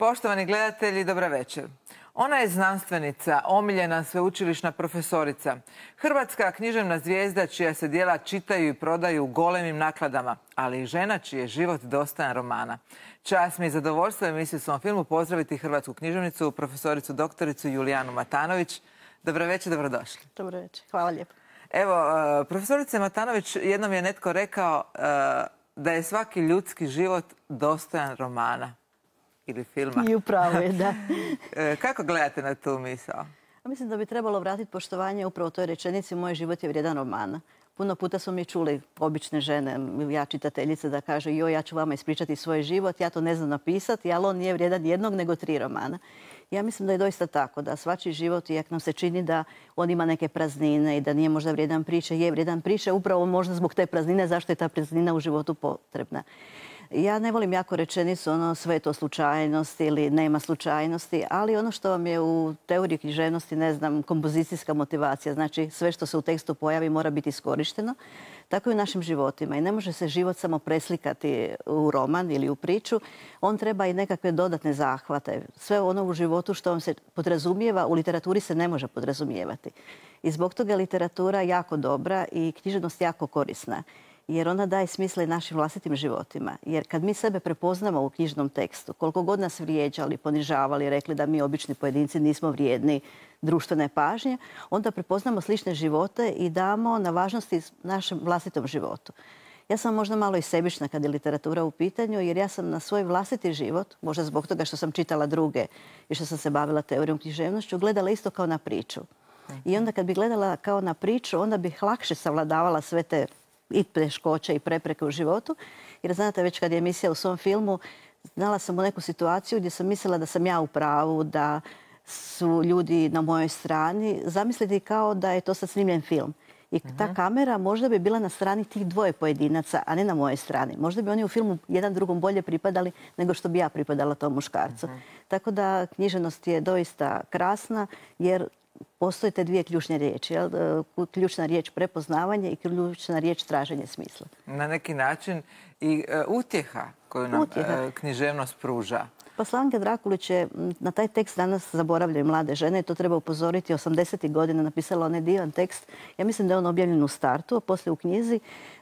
Poštovani gledatelji, dobra večer. Ona je znanstvenica, omiljena sveučilišna profesorica. Hrvatska književna zvijezda čija se djela čitaju i prodaju u golemim nakladama, ali i žena čiji je život dostojan romana. Čast mi je zadovoljstvo u emisiji Svom filmu pozdraviti hrvatsku književnicu, profesoricu doktoricu Julijanu Matanović. Dobra večer, dobrodošli. Dobro večer, hvala lijepo. Evo, profesorice Matanović, jednom je netko rekao da je svaki ljudski život dostojan romana ili filma. I upravo je, da. Kako gledate na tu misao? Mislim da bi trebalo vratiti poštovanje upravo toj rečenici moj život je vrijedan romana. Puno puta smo mi čuli obične žene, ja čitateljice, da kažu joj, ja ću vama ispričati svoj život, ja to ne znam napisati, ali on nije vrijedan jednog nego 3 romana. Ja mislim da je doista tako, da svačiji život, iako nam se čini da on ima neke praznine i da nije možda vrijedan priče, je vrijedan priče upravo možda zbog te praznine, zašto je ta praznina u životu potrebna. Ja ne volim jako rečenicu, sve je to slučajnost ili nema slučajnosti, ali ono što vam je u teoriji književnosti, ne znam, kompozicijska motivacija, znači sve što se u tekstu pojavi mora biti iskorišteno, tako i u našim životima. I ne može se život samo preslikati u roman ili u priču, on treba i nekakve dodatne zahvate. Sve ono u životu što vam se podrazumijeva, u literaturi se ne može podrazumijevati. I zbog toga je literatura jako dobra i književnost jako korisna. Jer ona daje smisla i našim vlastitim životima. Jer kad mi sebe prepoznamo u knjižnom tekstu, koliko god nas vrijeđali, ponižavali, rekli da mi obični pojedinci nismo vrijedni društvene pažnje, onda prepoznamo slične živote i damo na važnosti našem vlastitom životu. Ja sam možda malo i sebična kad je literatura u pitanju, jer ja sam na svoj vlastiti život, možda zbog toga što sam čitala druge i što sam se bavila teorijom književnošću, gledala isto kao na priču. I onda kad bi gledala kao na priču, onda bih lakše savladavala sve te i teškoće i prepreke u životu. Jer znate, već kad je emisija u Svom filmu, znala sam u neku situaciju gdje sam mislila da sam ja u pravu, da su ljudi na mojoj strani. Zamisliti kao da je to sad snimljen film. I ta kamera možda bi bila na strani tih 2 pojedinaca, a ne na mojoj strani. Možda bi oni u filmu jedan drugom bolje pripadali nego što bi ja pripadala tom muškarcu. Tako da književnost je doista krasna, jer postoje te 2 ključne riječi. Ključna riječ prepoznavanje i ključna riječ traženje smisla. Na neki način i utjeha koju nam književnost pruža. Pa Slavonka Drakulić je na taj tekst danas zaboravljaju mlade žene i to treba upozoriti. 80. godina napisala onaj divan tekst. Ja mislim da je on objavljen u startu, a poslije u knjizi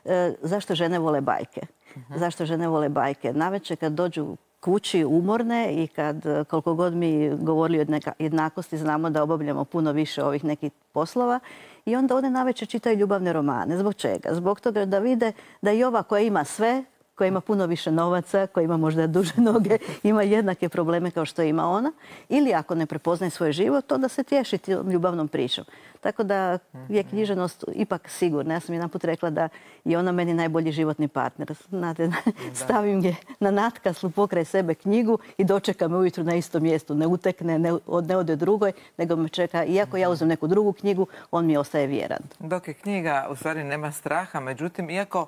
Zašto žene vole bajke. Zašto žene vole bajke. Navečer kad dođu kući umorne i kad koliko god mi govorili o jednakosti znamo da obavljamo puno više ovih nekih poslova i onda one navečer čitaju ljubavne romane. Zbog čega? Zbog toga da vide da i ova koja ima sve, koja ima puno više novaca, koja ima možda duže noge, ima jednake probleme kao što ima ona. Ili ako ne prepoznaje svoj život, onda se tješi tom ljubavnom pričom. Tako da je književnost ipak sigurna. Ja sam jedanput rekla da je ona meni najbolji životni partner. Znate, stavim je na natkaslu pokraj sebe knjigu i dočeka me ujutru na istom mjestu. Ne utekne, ne ode drugoj, nego me čeka. Iako ja uzmem neku drugu knjigu, on mi ostaje vjeran. Dok je knjiga, u stvari nema straha, međutim, iako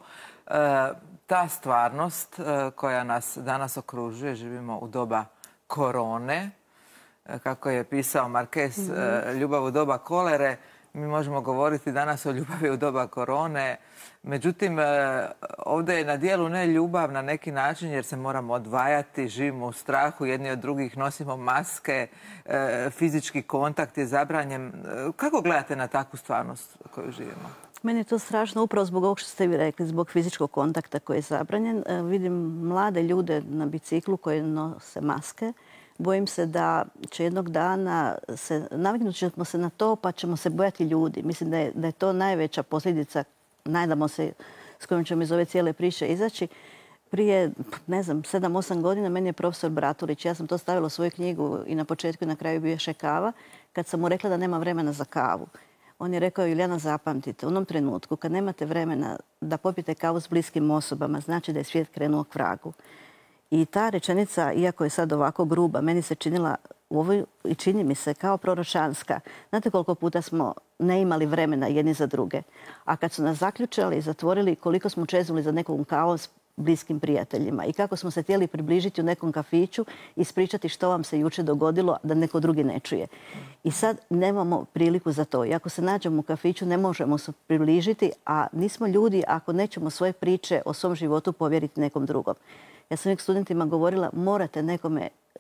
ta stvarnost koja nas danas okružuje, živimo u doba korone, kako je pisao Marquez, ljubav u doba kolere, mi možemo govoriti danas o ljubavi u doba korone. Međutim, ovdje je na dijelu ne ljubav na neki način jer se moramo odvajati, živimo u strahu, jedni od drugih nosimo maske, fizički kontakt je zabranjen. Kako gledate na takvu stvarnost koju živimo? Meni je to strašno upravo zbog ovog što ste vi rekli, zbog fizičkog kontakta koji je zabranjen. Vidim mlade ljude na biciklu koji nose maske. Bojim se da će jednog dana naviknut ćemo se na to pa ćemo se bojati ljudi. Mislim da je to najveća posljedica, nadamo se, s kojom ćemo iz ove cijele priče izaći. Prije, ne znam, 7-8 godina meni je profesor Bratulić, ja sam to stavila u svoju knjigu i na početku i na kraju bio je kava, kad sam mu rekla da nema vremena za kavu. On je rekao, Julijana, zapamtite, u onom trenutku kad nemate vremena da popijete kavu s bliskim osobama, znači da je svijet krenuo k vragu. I ta rečenica, iako je sad ovako gruba, meni se činila i čini mi se kao proročanska. Znate koliko puta smo ne imali vremena jedni za druge. A kad su nas zaključali i zatvorili, koliko smo čezuli za nekom kavom s bliskim prijateljima i kako smo se htjeli približiti u nekom kafiću i ispričati što vam se jučer dogodilo da neko drugi ne čuje. I sad nemamo priliku za to. I ako se nađemo u kafiću ne možemo se približiti, a nismo ljudi ako nećemo svoje priče o svom životu povjeriti nekom drugom. Ja sam uvijek studentima govorila, morate nekome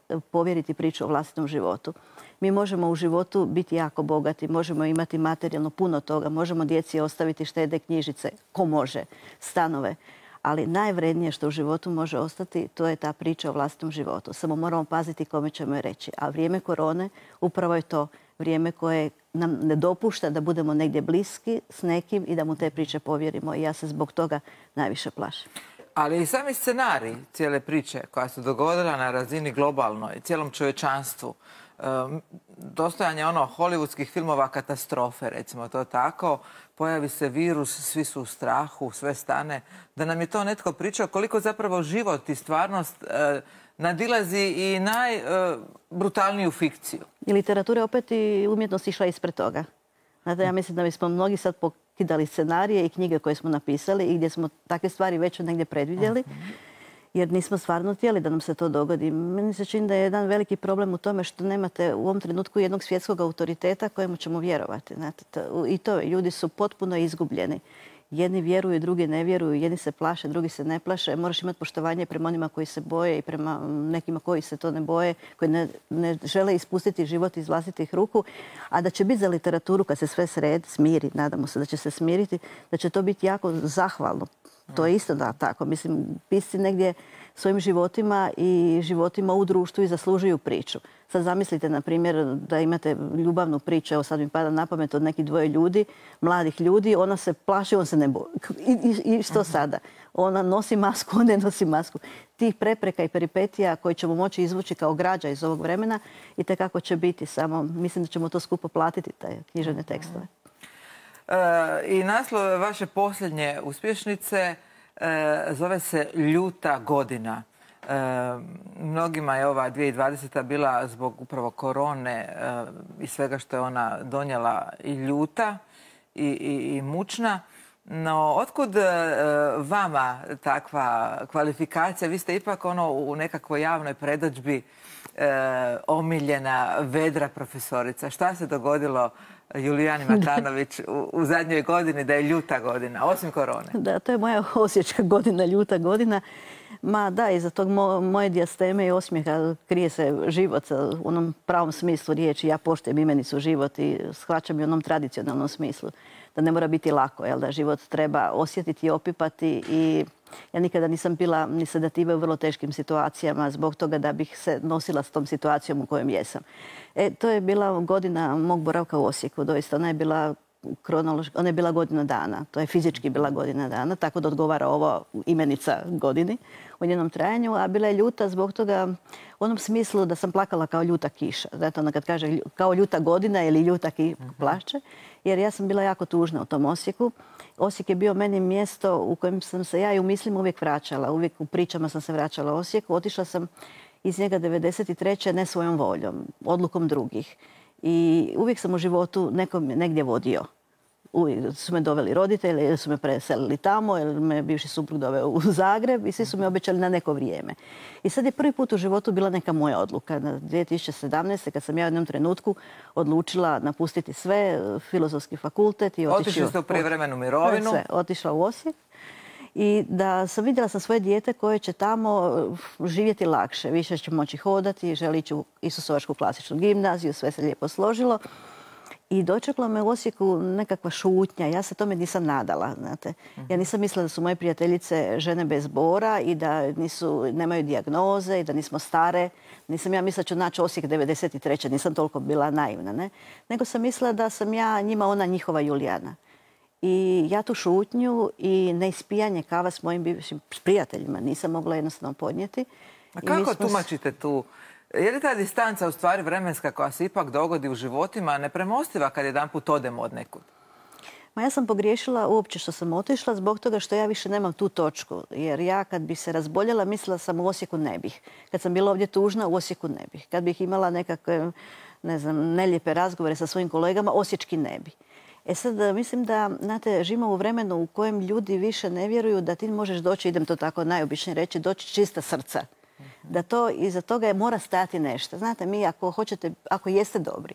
povjeriti priču o vlastitom životu. Mi možemo u životu biti jako bogati, možemo imati materijalno puno toga, možemo djeci ostaviti štedne knjižice, ko može, stanove. Ali najvrednije što u životu može ostati, to je ta priča o vlastitom životu. Samo moramo paziti kome ćemo je reći. A vrijeme korone upravo je to vrijeme koje nam ne dopušta da budemo negdje bliski s nekim i da mu te priče povjerimo. I ja se zbog toga najviše plašim. Ali i sami scenarij cijele priče koja se dogodila na razini globalnoj, cijelom čovječanstvu, dostojan je hollywoodskih filmova katastrofe, recimo to tako, pojavi se virus, svi su u strahu, sve stane. Da nam je to netko pričao koliko zapravo život i stvarnost nadilazi i najbrutalniju fikciju. I literatura opet i umjetnost išla ispred toga. Znate, ja mislim da bismo mnogi sad pokidali scenarije i knjige koje smo napisali i gdje smo takve stvari već negdje predvidjeli, jer nismo stvarno htjeli da nam se to dogodi. Meni se čini da je jedan veliki problem u tome što nemate u ovom trenutku jednog svjetskog autoriteta kojemu ćemo vjerovati. Znate, i to, ljudi su potpuno izgubljeni. Jedni vjeruju, drugi ne vjeruju, jedni se plaše, drugi se ne plaše. Moraš imati poštovanje prema onima koji se boje i prema nekima koji se to ne boje, koji ne žele ispustiti život iz vlastitih ruku. A da će biti za literaturu, kad se sve smiri, nadamo se da će se smiriti, da će to biti jako zahvalno. To je isto da tako. Mislim, pisci negdje svojim životima i životima u društvu i zaslužuju priču. Sad zamislite, na primjer, da imate ljubavnu priču, evo sad mi pada na pamet od nekih dvoje ljudi, mladih ljudi, ona se plaši, on se ne boji. I što sada? Ona nosi masku, on ne nosi masku. Tih prepreka i peripetija koje ćemo moći izvući kao građa iz ovog vremena i tekako će biti. Samo mislim da ćemo to skupo platiti, te književne tekstove. I naslov vaše posljednje uspješnice zove se Ljuta godina. Mnogima je ova 2020. bila zbog upravo korone i svega što je ona donijela i ljuta i mučna. No, otkud vama takva kvalifikacija? Vi ste ipak u nekakvoj javnoj predodžbi omiljena vedra profesorica. Šta se dogodilo Julijani Matanović u zadnjoj godini da je ljuta godina, osim korone? Da, to je moja osječka godina, ljuta godina. Ma da, iza tog moje dijasteme i osmijeha krije se život u onom pravom smislu riječi. Ja poštujem imenicu život i shvaćam i u onom tradicionalnom smislu. Da ne mora biti lako, jel da život treba osjetiti i opipati i ja nikada nisam bila ni sedativa u vrlo teškim situacijama zbog toga da bih se nosila s tom situacijom u kojoj jesam. To je bila godina mog boravka u Osijeku, doista. Ona je bila ona je bila godina dana. To je fizički bila godina dana, tako da odgovara ovo imenica godini u njenom trajanju, a bila je ljuta zbog toga u onom smislu da sam plakala kao ljuta kiša. Zato ona kad kaže kao ljuta godina ili ljuta plače, jer ja sam bila jako tužna u tom Osijeku. Osijek je bio meni mjesto u kojem sam se ja i u mislima uvijek vraćala. Uvijek u pričama sam se vraćala u Osijeku. Otišla sam iz njega 1993. ne svojom voljom, odlukom drugih. I uvijek sam u životu nekom negdje vodio. Uvijek su me doveli roditelji, ili su me preselili tamo, ili me bivši suprug doveo u Zagreb i svi su me obećali na neko vrijeme. I sad je prvi put u životu bila neka moja odluka. Na 2017. kad sam ja u jednom trenutku odlučila napustiti sve, filozofski fakultet i otišla ste u prijevremenu mirovinu. Otišla u Osijek. I da sam vidjela sam svoje dijete koje će tamo živjeti lakše. Više će moći hodati, želi ići u Isusovačku klasičnu gimnaziju, sve se lijepo složilo. I dočekala me u Osijeku nekakva šutnja. Ja se tome nisam nadala, znate. Ja nisam mislila da su moje prijateljice žene bez bora i da nemaju dijagnoze i da nismo stare. Nisam ja mislila da ću naći Osijek 1993. Nisam toliko bila naivna, ne. Nego sam mislila da sam ja njima ona njihova Julijana. I ja tu šutnju i neispijanje kava s mojim bivšim prijateljima nisam mogla jednostavno podnijeti. A kako tumačite tu? Je li ta distanca u stvari vremenska koja se ipak dogodi u životima nepremostiva kad jedanput odemo od nekud? Ma ja sam pogriješila uopće što sam otišla zbog toga što ja više nemam tu točku. Jer ja kad bi se razboljela mislila sam u Osijeku ne bih. Kad sam bila ovdje tužna u Osijeku ne bih. Kad bih imala nekakve, ne znam, nelijepe razgovore sa svojim kolegama, osječki ne bih. Sad, mislim da, znate, živimo u vremenu u kojem ljudi više ne vjeruju da ti možeš doći, idem to tako najobičnije reći, doći čista srca. Da to iza toga mora stajati nešto. Znate, mi ako jeste dobri,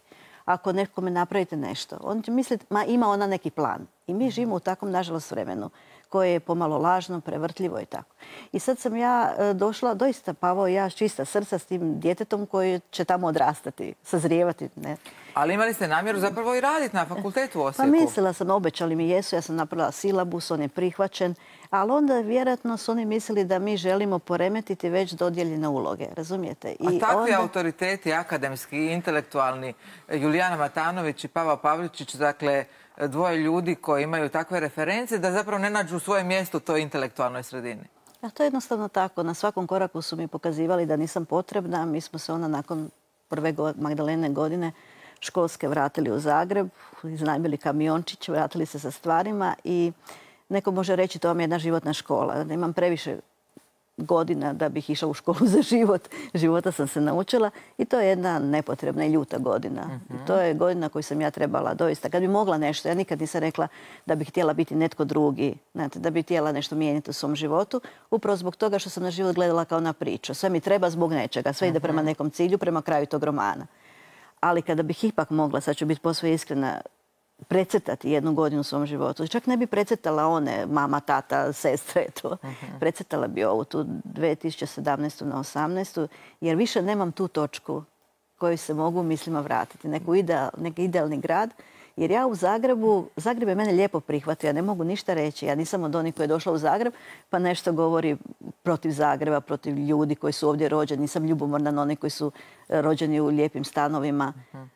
ako nekome napravite nešto. On će misliti, ma ima ona neki plan. I mi živimo u takvom, nažalost, vremenu koje je pomalo lažno, prevrtljivo i tako. I sad sam ja došla, doista Pavao i ja, čista srca s tim djetetom koji će tamo odrastati, sazrijevati. Ne? Ali imali ste namjeru zapravo i raditi na fakultetu u Osijeku? Pa mislila sam, obećali mi jesu, ja sam napravila silabus, on je prihvaćen, ali onda vjerojatno su oni mislili da mi želimo poremetiti već dodijeljene uloge, razumijete? A takvi autoriteti, akademski i intelektualni, Julijana Matanović i Pavao Pavličić, dakle, dvoje ljudi koji imaju takve reference, da zapravo ne nađu svoje mjesto u toj intelektualnoj sredini. A to je jednostavno tako. Na svakom koraku su mi pokazivali da nisam potrebna. Mi smo se onda nakon prve Magdalene godine školske vratili u Zagreb, iznajmili kamiončić, vratili se sa stvarima i neko može reći to vam je jedna životna škola. Da imam previše godina da bih išla u školu za život. Života sam se naučila i to je jedna nepotrebna i ljuta godina. I to je godina koju sam ja trebala doista. Kad bi mogla nešto, ja nikad nisam rekla da bih htjela biti netko drugi, znate, da bih htjela nešto mijenjati u svom životu, upravo zbog toga što sam na život gledala kao na priču. Sve mi treba zbog nečega, sve ide prema nekom cilju, prema kraju tog romana. Ali kada bih ipak mogla, sad ću biti posve iskrena, precrtati jednu godinu u svom životu. Čak ne bi precrtala one, mama, tata, sestre, to. Precrtala bi ovu, tu 2017. na 18. jer više nemam tu točku koju se mogu mislima vratiti. Neki idealni grad. Jer ja u Zagrebu, Zagreb je mene lijepo prihvatio, ja ne mogu ništa reći. Ja nisam od onih koji je došla u Zagreb pa nešto govori protiv Zagreba, protiv ljudi koji su ovdje rođeni. Nisam ljubomorna na onih koji su rođeni u lijepim stanovima.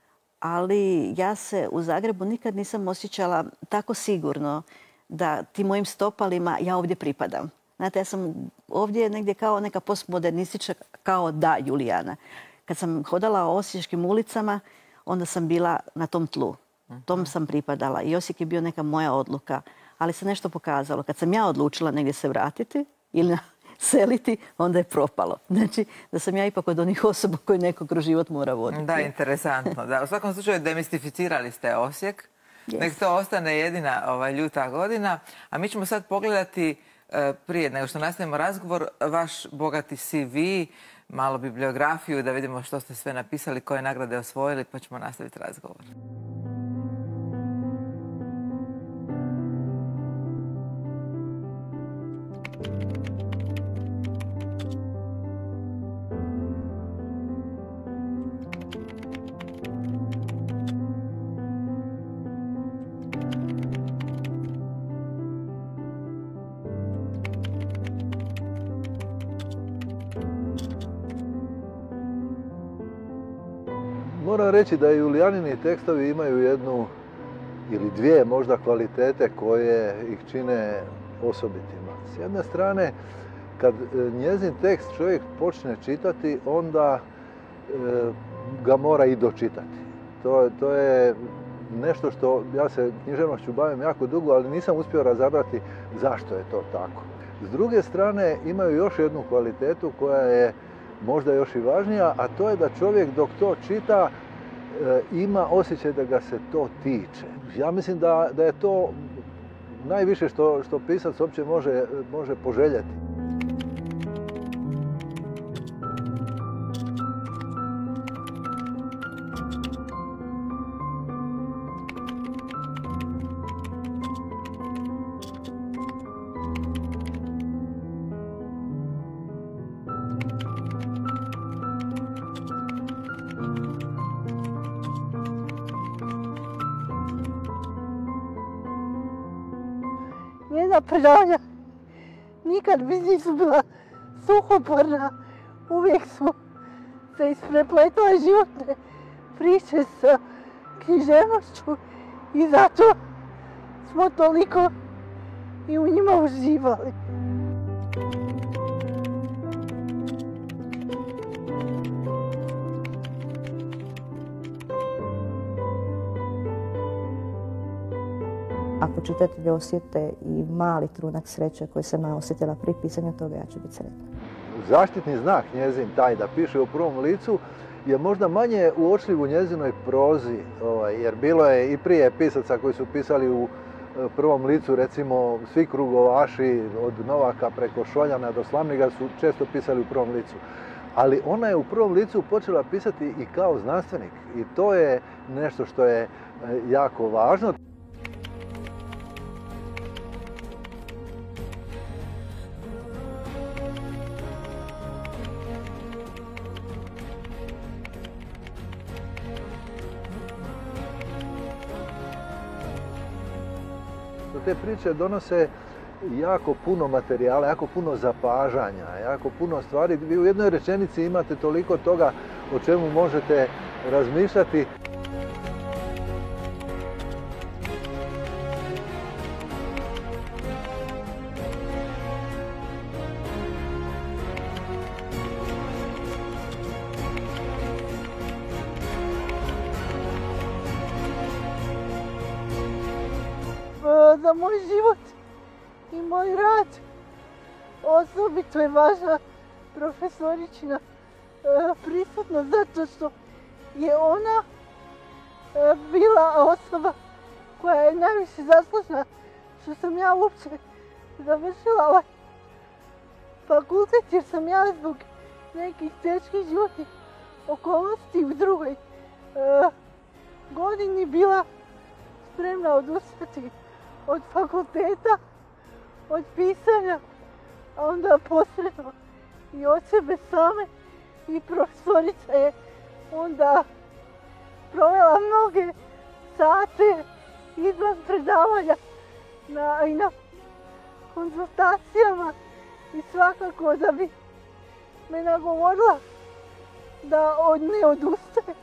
Ali ja se u Zagrebu nikad nisam osjećala tako sigurno da tim mojim stopalima ja ovdje pripadam. Znate, ja sam ovdje negdje kao neka postmodernistička, kao da Julijana. Kad sam hodala osječkim ulicama, onda sam bila na tom tlu. Tom sam pripadala i Osijek je bio neka moja odluka. Ali se nešto pokazalo. Kad sam ja odlučila negdje se vratiti ili seliti, onda je propalo. Znači, da sam ja ipak od onih osoba koji neko kroz život mora voditi. Da, interesantno. Da. U svakom slučaju demistificirali ste Osijek. Nek to ostane jedina ljuta godina. A mi ćemo sad pogledati, prije nego što nastavimo razgovor, vaš bogati CV, malo bibliografiju, da vidimo što ste sve napisali, koje nagrade osvojili, pa ćemo nastaviti razgovor. Moram reći da Julijanini tekstovi imaju jednu ili dvije možda kvalitete koje ih čine osobitima. S jedne strane, kad njezin tekst čovjek počne čitati, onda ga mora i dočitati. To je nešto što ja se književnošću bavim jako dugo, ali nisam uspio razabrati zašto je to tako. S druge strane, imaju još jednu kvalitetu koja je možda još i važnija, a to je da čovjek dok to čita ima osjećaj da ga se to tiče. Ja mislim da je to najviše što pisac uopće može poželjeti. Njena predanja nikad mi nisu bila suhoparna. Uvijek su se isprepletale životne priče sa književnošću i zato smo toliko i u njima uživali. Ako čitatelji osjete i mali trunak sreće koji sam ja osjetila pri pisanju toga, ja ću biti sretna. Zaštitni znak njezin, taj da piše u prvom licu, je možda manje uočljiv u njezinoj prozi, jer bilo je i prije pisaca koji su pisali u prvom licu, recimo svi krugovaši od Novaka preko Šoljana do Slamniga su često pisali u prvom licu. Ali ona je u prvom licu počela pisati i kao znanstvenik i to je nešto što je jako važno. Te priče donose jako puno materijala, jako puno zapažanja, jako puno stvari. Vi u jednoj rečenici imate toliko toga o čemu možete razmišljati. Za moj život i moj rad osobito je važna profesoričina prisutnost zato što je ona bila osoba koja je najviše zaslužna što sam ja uopće završila ovaj fakultet jer sam ja zbog nekih teških životnih okolnosti u drugoj godini bila spremna odustati od fakulteta, od pisanja, a onda posredno i od sebe same. I profesorica je onda provela mnoge sate izvan predavanja i na konzultacijama i svakako da bi me nagovorila da ne odustaje.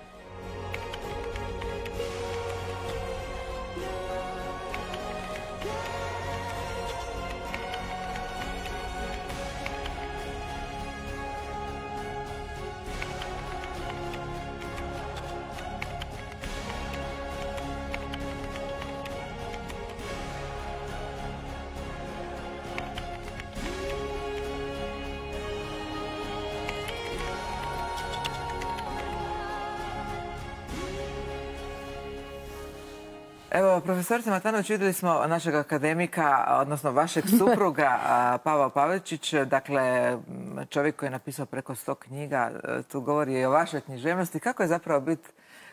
Evo, profesorice Matanović, vidjeli smo našeg akademika, odnosno vašeg supruga, Pavao Pavličić, dakle, čovjek koji je napisao preko 100 knjiga, tu govori i o vašoj književnosti. Kako je zapravo biti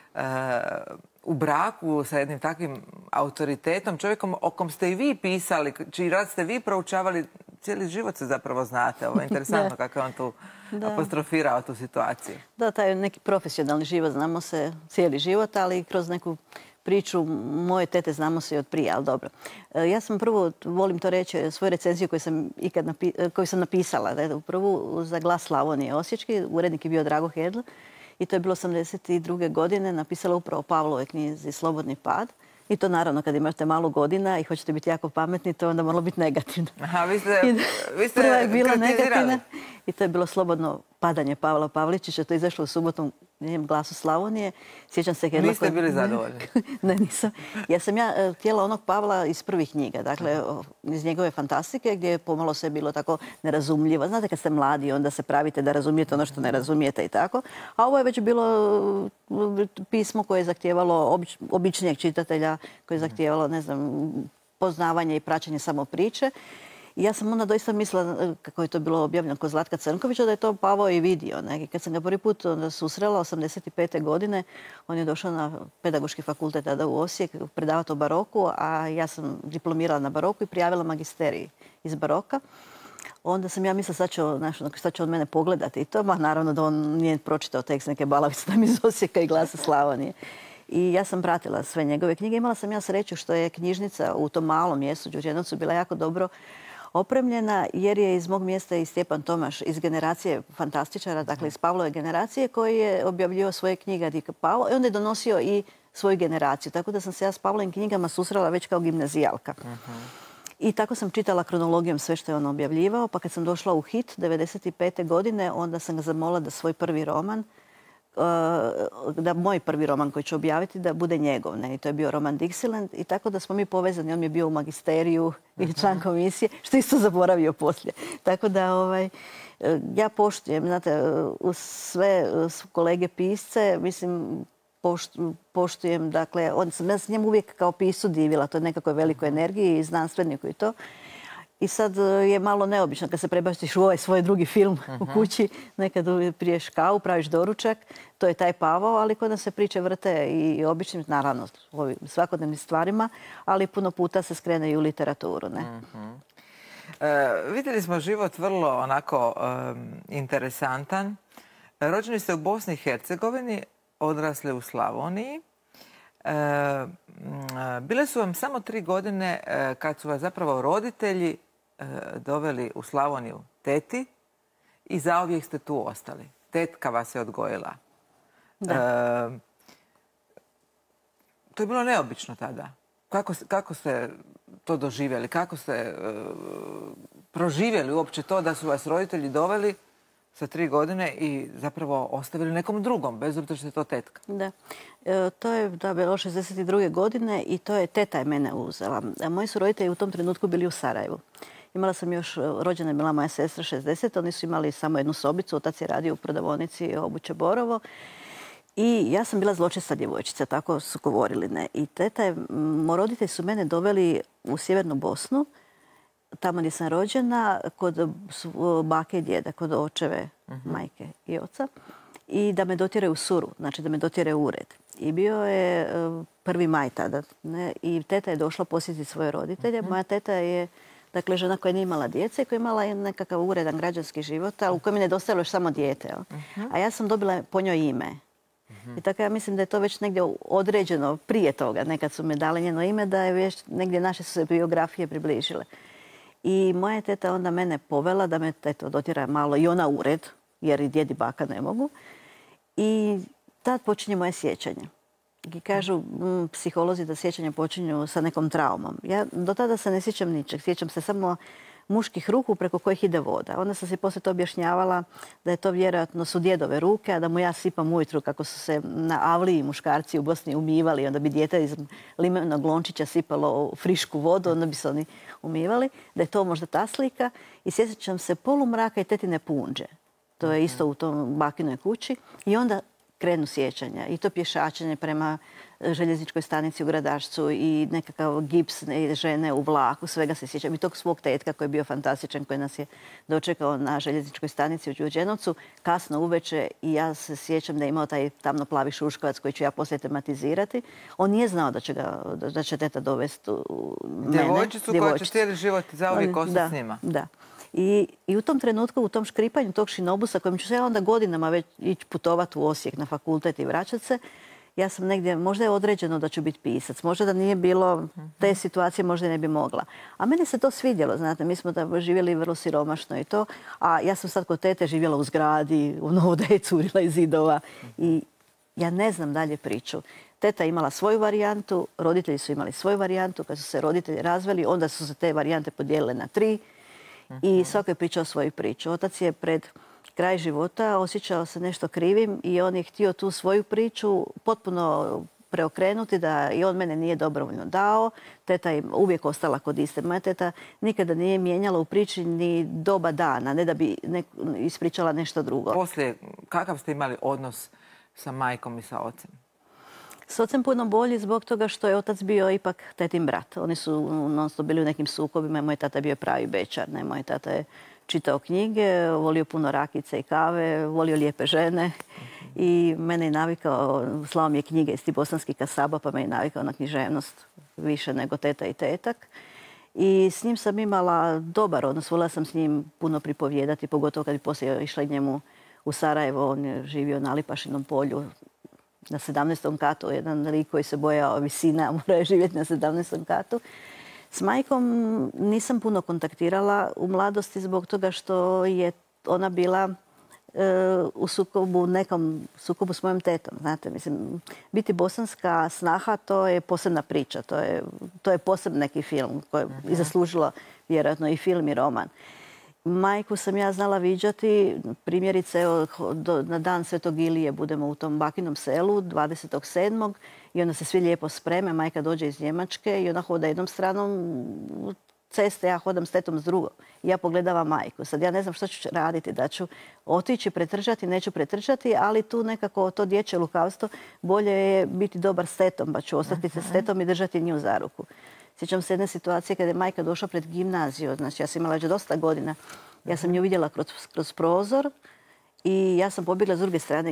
u braku sa jednim takvim autoritetom, čovjekom o kom ste i vi pisali, čiji rad ste vi proučavali, cijeli život se zapravo znate. Ovo je interesantno kako je on tu apostrofirao tu situaciju. Da, taj neki profesionalni život, znamo se cijeli život, ali kroz neku priču moje tete znamo se i od prije, ali dobro. Ja sam prvo, volim to reći, svoju recenziju koju sam napisala, prvu za Glas Slavonije osječki, urednik je bio Drago Hedl i to je bilo 82. godine, napisala upravo Pavlovoj knjizi Slobodni pad. I to naravno kad imate malo godina i hoćete biti jako pametni, to je onda moralo biti negativno. Aha, vi ste prva je bila negativna i to je bilo Slobodno padanje Pavla Pavličića. To je izašlo u subotom Glasu Slavonije. Sjećam se... Niste bili zadovoljni? Ne, nisam. Ja sam htjela onog Pavla iz prvih knjiga, dakle iz njegove fantastike gdje je pomalo sve bilo tako nerazumljivo. Znate kad ste mladi onda se pravite da razumijete ono što ne razumijete i tako. A ovo je već bilo pismo koje je zahtijevalo običnijeg čitatelja, koje je zahtijevalo, ne znam, poznavanje i praćenje samo priče. I ja sam onda doista mislila, kako je to bilo objavljeno kod Zlatka Crnkovića, da je to Pavao i vidio. Kad sam ga prvi put susrela, 85. godine, on je došao na pedagoški fakultet tada u Osijek predavati o baroku, a ja sam diplomirala na baroku i prijavila magisterij iz baroka. Onda sam ja mislila sad će on mene pogledati i to, naravno da on nije pročitao tekst neke balavice tam iz Osijeka i Glasa Slavonije. I ja sam pratila sve njegove knjige. Imala sam ja sreću što je knjižnica u tom malom mjestu Đurđenovcu bila jako dobro opremljena jer je iz mog mjesta i Stjepan Tomaš iz generacije fantastičara, dakle iz Pavlove generacije koji je objavljivao svoje knjige Dika Pavlo i onda je donosio i svoju generaciju. Tako da sam se ja s Pavlovim knjigama susrela već kao gimnazijalka. I tako sam čitala kronologijom sve što je on objavljivao, pa kad sam došla u Hit 95. godine, onda sam ga zamolila da svoj prvi roman, da moj prvi roman koji ću objaviti, da bude njegov. I to je bio roman Dixieland i tako da smo mi povezani. On mi je bio u magisteriju i član komisije, što isto zaboravio poslije. Tako da ja poštujem, znate, uz sve kolege pisce, mislim, poštujem, dakle, ja sam njemu uvijek kao pisu divila, to je nekakvoj velikoj energiji i znanstveniku i to. I sad je malo neobično kad se prebaciš u ovaj svoj drugi film u kući, nekad priješ kavu, praviš doručak, to je taj Pavao, ali kod nas se priče vrte i običnim, naravno, ovim svakodnevnim stvarima, ali puno puta se skrene i u literaturu. Ne? Vidjeli smo život vrlo onako interesantan. Rođeni ste u Bosni i Hercegovini, odrasli u Slavoniji. Bile su vam samo 3 godine kad su vas zapravo roditelji doveli u Slavoniju teti i zauvijek ste tu ostali. Tetka vas je odgojila. To je bilo neobično tada. Kako ste to doživjeli? Kako ste proživjeli uopće to da su vas roditelji doveli sa 3 godine i zapravo ostavili nekom drugom, bez obzira što je to tetka? Da. To je bilo 62. godine i to je teta je mene uzela. Moji su roditelji u tom trenutku bili u Sarajevu. Imala sam još, rođena je bila moja sestra 60, oni su imali samo jednu sobicu, otac je radio u prodavonici obuće Borovo. I ja sam bila zločesta djevojčica, tako su govorili. Ne. I roditelji su mene doveli u sjevernu Bosnu, tamo gdje sam rođena, kod bake i djeda, kod očeve, majke i oca. I da me dotjere u Suru, znači da me dotjere u ured. I bio je 1. maj tada. Ne? I teta je došla posjetiti svoje roditelje. Moja teta je dakle, žena koja nije imala djece i koja je imala nekakav uredan građanski život, ali u kojem je nedostajalo još samo dijete. A ja sam dobila po njoj ime. I tako ja mislim da je to već negdje određeno prije toga, nekad su me dali njeno ime, da je već negdje naše su se biografije približile. I moja teta onda mene povela da me dotjera malo i ona ured, jer i djed i baka ne mogu. I tad počinje moje sjećanje. I kažu psiholozi da sjećanje počinju sa nekom traumom. Ja do tada se ne sjećam ničeg. Sjećam se samo muških ruku preko kojih ide voda. Onda sam si poslije to objašnjavala da je to vjerojatno su djedove ruke, a da mu ja sipam ujutru kako su se na Avliji muškarci u Bosni umivali. Onda bi dijete iz limenog lončića sipalo frišku vodu, onda bi se oni umivali. Da je to možda ta slika. I sjećam se polumraka i tetine punđe. To je isto u tom bakinoj kući. I onda krenu sjećanja. I to pješačenje prema željezničkoj stanici u Gradašcu i nekakav gips žene u vlaku. Svega se sjećam. I tog svog tetka koji je bio fantastičan, koji nas je dočekao na željezničkoj stanici u Đurđenovcu, kasno uveče, i ja se sjećam da je imao taj tamno-plavi šuškovac koji ću ja poslije tematizirati. On nije znao da će teta dovesti mene. Djevojčicu koja će cijeli život zauvijek ostati s njima. Da. I u tom trenutku, u tom škripanju tog šinobusa kojim ću se ja onda godinama već ići putovati u Osijek na fakultet i vraćati se, ja sam negdje, možda je određeno da ću biti pisac, možda da nije bilo te situacije, možda ne bi mogla. A meni se to svidjelo, znate, mi smo da živjeli vrlo siromašno i to, a ja sam sad kod tete živjela u zgradi, u novu da je curila iz zidova i ja ne znam dalje priču. Teta je imala svoju varijantu, roditelji su imali svoju varijantu, kad su se roditelji razveli, onda su se te varijante podijelile na 3 i svako je pričao svoju priču. Otac je pred kraj života osjećao se nešto krivim i on je htio tu svoju priču potpuno preokrenuti, da i on mene nije dobrovoljno dao. Teta je uvijek ostala kod iste. Moja teta nikada nije mijenjala u priči ni doba dana, ne da bi ispričala nešto drugo. Poslije, kakav ste imali odnos sa majkom i sa ocem? S ocem puno bolji zbog toga što je otac bio ipak tetin brat. Oni su non-stop bili u nekim sukobima. Moj tata bio pravi bečar. Moj tata je čitao knjige, volio puno rakice i kave, volio lijepe žene i mene je navikao, slao mi je knjige iz tih bosanskih kasaba, pa me je navikao na književnost više nego teta i tetak. I s njim sam imala dobar odnos, volila sam s njim puno pripovijedati, pogotovo kad bi poslije išla njemu u Sarajevo. On je živio na Lipašinom polju na 17. katu, jedan lik koji se bojao visina, morao je živjeti na 17. katu. S majkom nisam puno kontaktirala u mladosti zbog toga što je ona bila u nekom sukobu s mojom tetom. Znate, mislim, biti bosanska snaha, to je posebna priča. To je posebno neki film koji je zaslužilo vjerojatno i film i roman. Majku sam ja znala viđati, primjerice na dan Svetog Ilije budemo u tom bakinom selu 27. i onda se svi lijepo spreme, majka dođe iz Njemačke i ona hoda jednom stranom ceste, ja hodam s tetom s drugom. I ja pogledavam majku. Sad ja ne znam što ću raditi, da ću otići, pretrčati, neću pretrčati, ali tu nekako to dječje lukavstvo bolje je biti dobar s tetom, pa ću ostati se s tetom i držati nju za ruku. Sjećam se jedne situacije kada je majka došla pred gimnaziju. Znači, ja sam imala već dosta godina. Ja sam nju vidjela kroz prozor i ja sam pobjegla s druge strane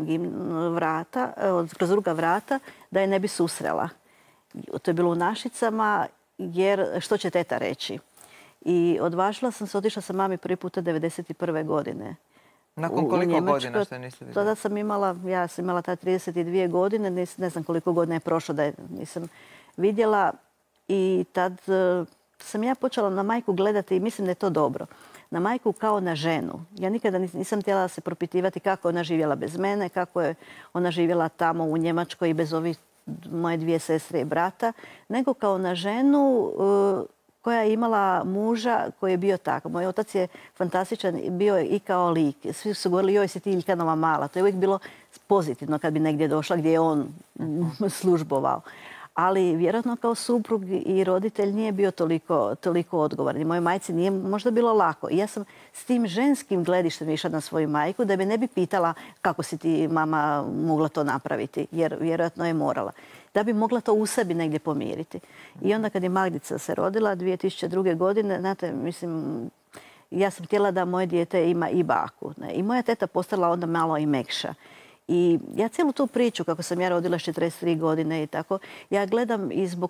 kroz druga vrata da je ne bi susrela. To je bilo u Našicama, jer što će teta reći? I odvažila sam se, otišla sam mami prvi puta 1991. godine. Nakon koliko godina što je niste vidjela? Tada sam imala, ja sam imala ta 32 godine, ne znam koliko godina je prošlo da je nisam vidjela. I tad sam ja počela na majku gledati i mislim da je to dobro. Na majku kao na ženu. Ja nikada nisam htjela se propitivati kako ona živjela bez mene, kako je ona živjela tamo u Njemačkoj i bez ovih moje 2 sestre i brata, nego kao na ženu koja je imala muža koji je bio tako. Moj otac je fantastičan, bio je i kao lik. Svi su govorili, joj si ti Ilkanova mala. To je uvijek bilo pozitivno kad bi negdje došla gdje je on službovao. Ali vjerojatno kao suprug i roditelj nije bio toliko odgovoran. Mojoj majci nije možda bilo lako. I ja sam s tim ženskim gledištem išla na svoju majku da bi ne bi pitala kako si ti mama mogla to napraviti, jer vjerojatno je morala. Da bi mogla to u sebi negdje pomiriti. I onda kad je Magdica se rodila 2002. godine, znate, mislim, ja sam htjela da moje dijete ima i baku. I moja teta postala onda malo i mekša. I ja cijelu tu priču, kako sam ja rodila 43 godine i tako, ja gledam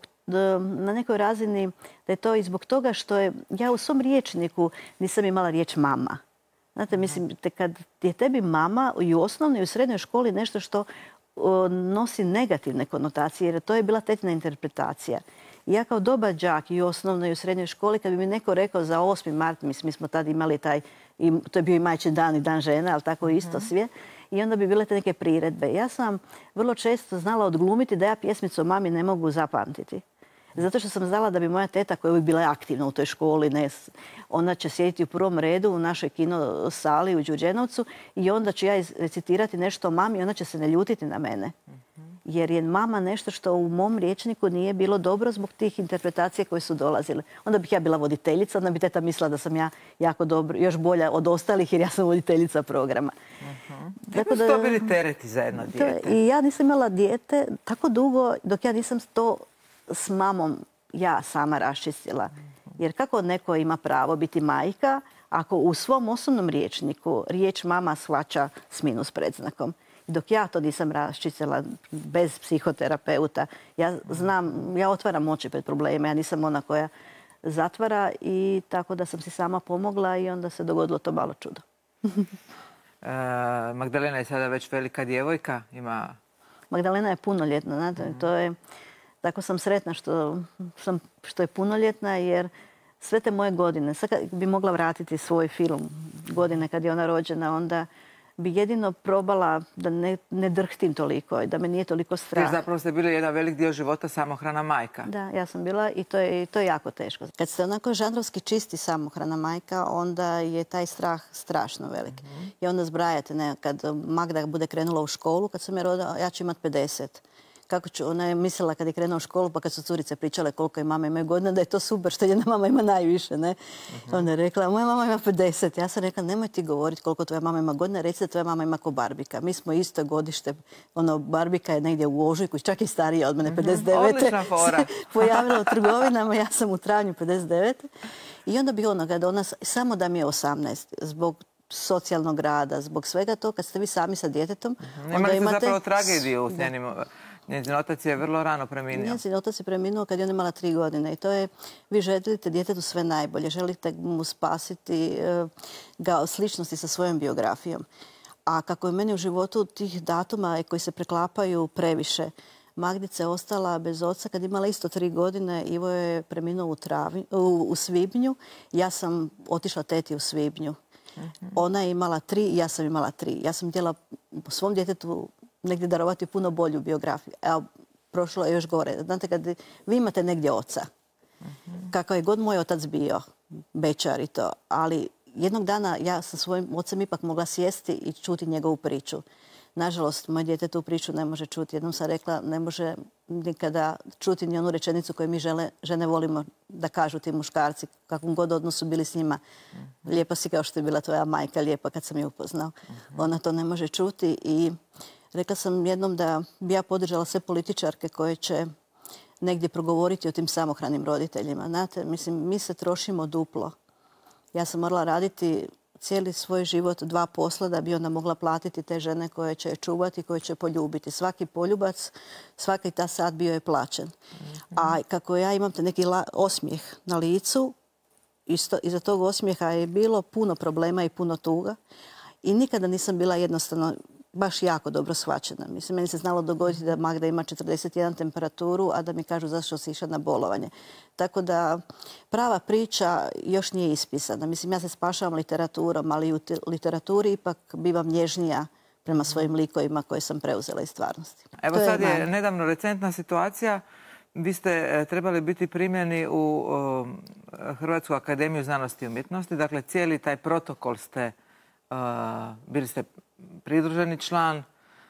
na nekoj razini da je to i zbog toga što ja u svom rječniku nisam imala riječ mama. Znate, mislim, kad je tebi mama i u osnovnoj i u srednjoj školi nešto što nosi negativne konotacije, jer to je bila tetina interpretacija. I ja kao dobar đak i u osnovnoj i u srednjoj školi, kad bi mi neko rekao za 8. mart, mi smo tad imali to je bio i majčin dan i dan žene, ali tako isto sve. I onda bi bile te neke priredbe. Ja sam vrlo često znala odglumiti da ja pjesmicu o mami ne mogu zapamtiti. Zato što sam znala da bi moja teta, koja je uvijek bila aktivna u toj školi, ona će sjediti u prvom redu u našoj kino sali u Đurđenovcu i onda ću ja recitirati nešto o mami i ona će se ne ljutiti na mene. Jer je mama nešto što u mom rječniku nije bilo dobro zbog tih interpretacija koje su dolazile. Onda bih ja bila voditeljica, onda bi teta mislila da sam ja jako dobro, još bolja od ostalih jer ja sam voditeljica programa. Kako su to bili tereti za jedno dijete? I ja nisam imala dijete tako dugo dok ja nisam to s mamom ja sama raščistila. Jer kako neko ima pravo biti majka ako u svom osobnom rječniku riječ mama shvaća s minus predznakom? Dok ja to nisam raščistila bez psihoterapeuta, ja otvaram oči pred probleme, ja nisam ona koja zatvara i tako da sam si sama pomogla i onda se dogodilo to malo čudo. Magdalena je sada već velika djevojka, Magdalena je punoljetna, znate, to je... Tako sam sretna što je punoljetna jer sve te moje godine, sad kad bi mogla vratiti svoj film godine kad je ona rođena, onda bi jedino probala da ne drhtim toliko i da me nije toliko strah. Jer zapravo ste bili jedan velik dio života samohrana majka. Da, ja sam bila i to je jako teško. Kad ste onako žanrovski čisti samohrana majka, onda je taj strah strašno velik. I onda zbrajate, kad Magda bude krenula u školu, kad sam je rodila, ja ću imat 50. Ona je mislila kad je krenula u školu, pa kad su curice pričale koliko je mama imaju godina, da je to super što njena mama ima najviše. Ona je rekla, moja mama ima 50. Ja sam rekla, nemoj ti govoriti koliko tvoja mama ima godina, reci da tvoja mama ima ko Barbika. Mi smo isto godište, Barbika je negdje u ožujku, čak i starija od mene, 59. Odlična fora. Pojavila u trgovinama, ja sam u travnju 59. I onda bi kada ona, samo da mi je 18, zbog socijalnog rada, zbog svega to, kad ste vi sami sa djetetom, onda imate... zapravo tragediju s njenim... Njezin otac je vrlo rano preminuo. Njezin otac je preminuo kad je ona imala 3 godine. I to je, vi želite djetetu sve najbolje. Želite mu spasiti ga sličnosti sa svojom biografijom. A kako je meni u životu tih datuma koji se preklapaju previše, Magdica je ostala bez oca kad je imala isto 3 godine. Ivo je preminuo u svibnju. Ja sam otišla teti u svibnju. Ona je imala 3, ja sam imala 3. Ja sam htjela svom djetetu negdje darovati puno bolju biografiju. Evo, prošlo je još gore. Znate, kad vi imate negdje oca, kakav je god moj otac bio, bećar i to, ali jednog dana ja sa svojim ocem ipak mogla sjesti i čuti njegovu priču. Nažalost, moje dijete tu priču ne može čuti. Jednom sam rekla, ne može nikada čuti ni onu rečenicu koju mi žene volimo da kažu ti muškarci, kakvom god odnosu bili s njima. Lijepa si kao što je bila tvoja majka, lijepa kad sam je upoznao. Ona to ne može čuti i rekla sam jednom da bi ja podržala sve političarke koje će negdje progovoriti o tim samohranim roditeljima. Znate, mislim, mi se trošimo duplo. Ja sam morala raditi cijeli svoj život 2 posla da bi onda mogla platiti te žene koje će je čuvati, koje će poljubiti. Svaki poljubac, svaki ta sat bio je plaćen. A kako ja imam neki osmijeh na licu, iza tog osmijeha je bilo puno problema i puno tuga. I nikada nisam bila jednostavno baš jako dobro shvaćena. Mislim, meni se znalo dogoditi da Magda ima 41 temperaturu, a da mi kažu zašto si išla na bolovanje. Tako da prava priča još nije ispisana. Mislim, ja se spašavam literaturom, ali u literaturi ipak bivam nježnija prema svojim likovima koje sam preuzela iz stvarnosti. Evo sad je nedavno recentna situacija. Vi ste trebali biti primljeni u Hrvatsku akademiju znanosti i umjetnosti. Dakle, cijeli taj protokol ste, bili ste pridruženi član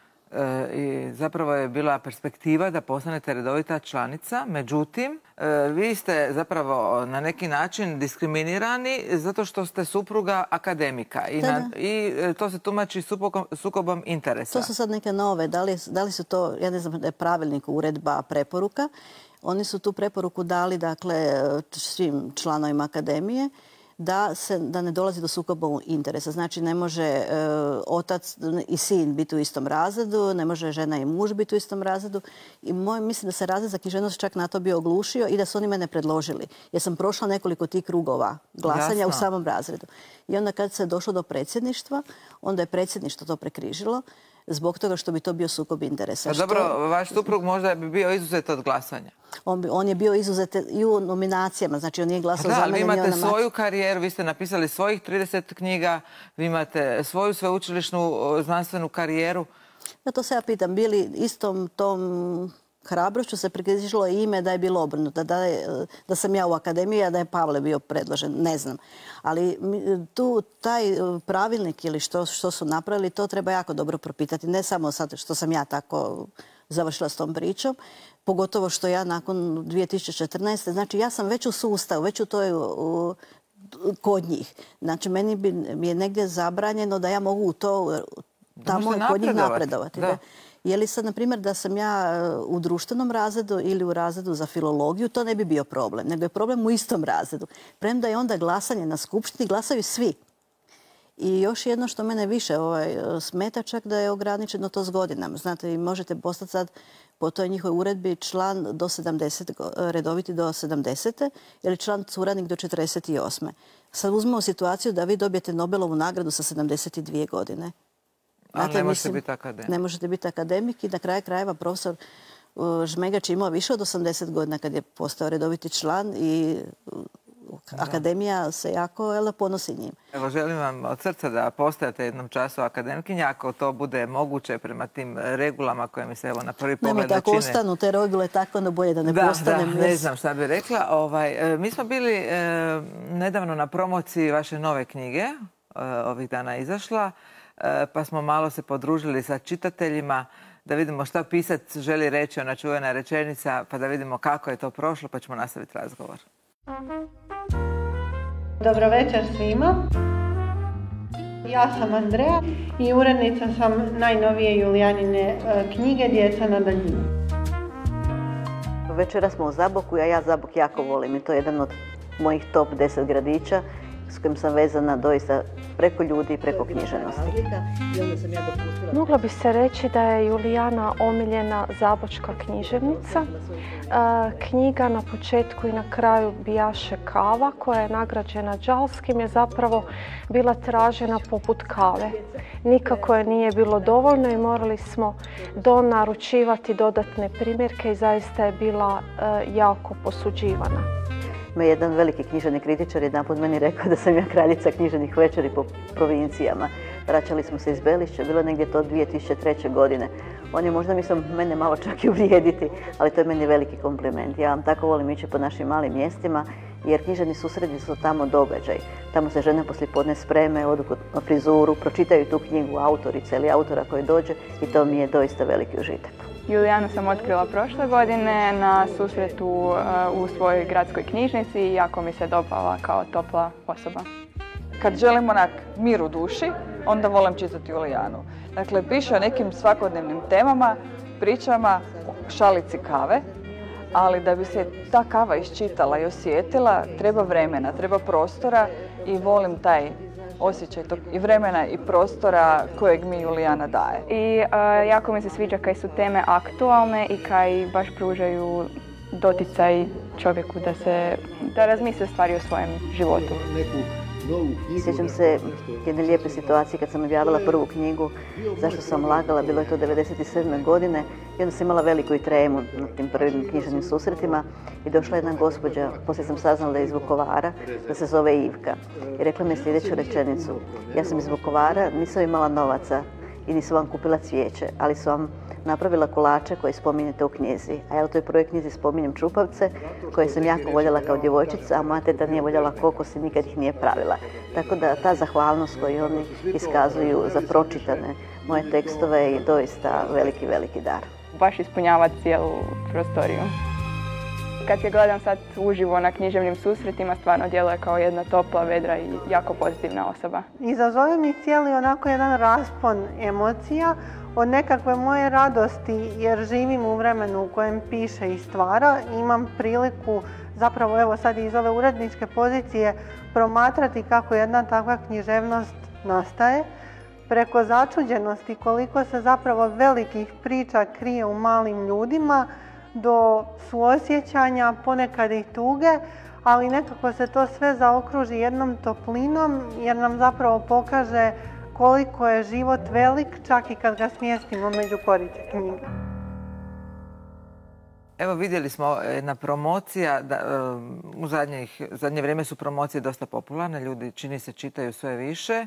i zapravo je bila perspektiva da postanete redovita članica. Međutim, vi ste zapravo na neki način diskriminirani zato što ste supruga akademika i to se tumači sukobom interesa. To su sad neke nove. Da li su to, ja ne znam da je pravilnik, uredba, preporuka. Oni su tu preporuku dali, dakle, svim članovima akademije da ne dolazi do sukoba interesa. Znači, ne može otac i sin biti u istom razredu, ne može žena i muž biti u istom razredu. I mislim da se razred za književnost čak na to bio oglušio i da su oni mene predložili. Jer sam prošla nekoliko tih krugova glasanja u samom razredu. I onda kad se došlo do predsjedništva, onda je predsjedništvo to prekrižilo zbog toga što bi to bio sukob interesa. A dobro, vaš suprug možda bi bio izuzet od glasanja. On je bio izuzet i u nominacijama, znači on nije glasao za mene. Vi imate svoju karijeru, vi ste napisali svojih 30 knjiga, vi imate svoju sveučilišnu znanstvenu karijeru. Ja to se ja pitam, bili istom tom hrabrošću se prekrižilo ime da je bilo obrnuto, da sam ja u akademiji, a da je Pavle bio predložen, ne znam. Ali tu taj pravilnik ili što su napravili, to treba jako dobro propitati. Ne samo sad što sam ja tako završila s tom pričom, pogotovo što ja nakon 2014. Znači ja sam već u sustavu, već u toj kod njih. Znači meni bi je negdje zabranjeno da ja mogu u to tamo kod njih napredovati. Je li sad, na primjer, da sam ja u društvenom razredu ili u razredu za filologiju, to ne bi bio problem, nego je problem u istom razredu. Premda je onda glasanje na skupštini, glasaju svi. I još jedno što mene više smeta čak da je ograničeno to s godinama. Znate, vi možete postati sad po toj njihovoj uredbi član do 70, redoviti do 70. ili član suradnik do 48. Sad uzmemo situaciju da vi dobijete Nobelovu nagradu sa 72 godine. Ali ne možete biti akademik. Ne možete biti akademik i na kraju krajeva profesor Žmegač imao više od 80 godina kad je postao redoviti član i akademija se jako ponosi njim. Evo, želim vam od srca da postajete jednom času akademkinja, ako to bude moguće prema tim regulama koje mi se evo na prvi pogled čine. Nemojte, ako ostanu te regule tako, onda bolje da ne postanem. Ne znam šta bih rekla. Mi smo bili nedavno na promociji vaše nove knjige, ovih dana izašla, pa smo malo se podružili sa čitateljima da vidimo šta pisac želi reći, ona čuvena rečenica, pa da vidimo kako je to prošlo, pa ćemo nastaviti razgovor. Dobro večer svima. Ja sam Andreja i urednica sam najnovije Julijanine knjige Djeca na daljinu. Večera smo u Zaboku, a ja Zabok jako volim i to je jedan od mojih top 10 gradića s kojim sam vezana doista preko ljudi i preko književnosti. Moglo bi se reći da je Julijana omiljena zabočka književnica. Knjiga na početku i na kraju Bijaše kava, koja je nagrađena Đalskim, je zapravo bila tražena poput kave. Nikako je nije bilo dovoljno i morali smo donaručivati dodatne primjerke i zaista je bila jako posuđivana. Jedan veliki književni kritičar jedanput meni rekao da sam ja kraljica književnih večeri po provincijama. Vraćali smo se iz Belišća, bilo negdje to 2003. godine. On je možda mislio mene malo čak i uvrijediti, ali to je meni veliki kompliment. Ja vam tako volim ići po našim malim mjestima, jer književni susreti su tamo događaj. Tamo se žene poslijepodne spreme, odu na frizuru, pročitaju tu knjigu autorice ili autora koji dođe i to mi je doista veliki užitak. Julijanu sam otkrila prošle godine na susretu u svojoj gradskoj knjižnici i jako mi se dopala kao topla osoba. Kad želim onak mir u duši, onda volim čitati Julijanu. Dakle, piše o nekim svakodnevnim temama, pričama, šalici kave. ali da bi se ta kava iščitala i osjetila, treba vremena, treba prostora i volim taj osjećaj tog i vremena i prostora kojeg mi Julijana daje. I jako mi se sviđa kaj su teme aktualne i kaj baš pružaju doticaj čovjeku da razmisli stvari o svojem životu. Sjećam se jedne lijepe situacije kad sam objavila prvu knjigu Zašto sam lagala, bilo je to 1997. godine i onda sam imala veliku tremu na tim prvim književnim susretima i došla jedna gospođa, poslije sam saznala da je iz Vukovara, da se zove Ivka i rekla mi je sljedeću rečenicu: ja sam iz Vukovara, nisam imala novaca i nisam vam kupila cvijeće, ali sam vam napravila kolače koje spominjete u knjizi. A ja u toj prvoj knjizi spominjem čupavce koje sam jako voljela kao djevojčica, a moja teta nije voljela kokos i nikad ih nije pravila. Tako da ta zahvalnost koju oni iskazuju za pročitane moje tekstove je doista veliki, veliki dar. Baš ispunjava cijelu prostoriju. Kad je gledam sad uživo na književnim susretima, stvarno djeluje kao jedna topla, vedra i jako pozitivna osoba. Izazove mi cijeli onako jedan raspon emocija od nekakve moje radosti, jer živim u vremenu u kojem piše i stvara. Imam priliku zapravo evo sad iz ove uredničke pozicije promatrati kako jedna takva književnost nastaje. Preko začuđenosti koliko se zapravo velikih priča krije u malim ljudima, do suosjećanja, ponekad i tuge, ali nekako se to sve zaokruži jednom toplinom jer nam zapravo pokaže koliko je život velik, čak i kad ga smjestimo među korice knjiga. Evo vidjeli smo jedna promocija, u zadnje vrijeme su promocije dosta popularne, ljudi čini se čitaju sve više.